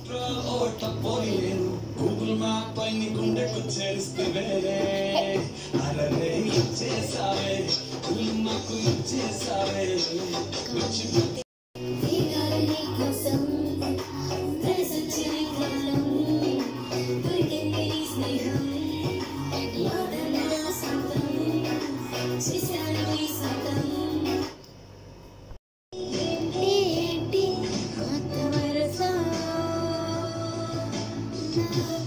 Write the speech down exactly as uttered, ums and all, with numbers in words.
Google map పై నీ గుండెకు చేరిస్తే అరే ఇచ్చేసావే నాకు ఇచ్చేసావే Thank you.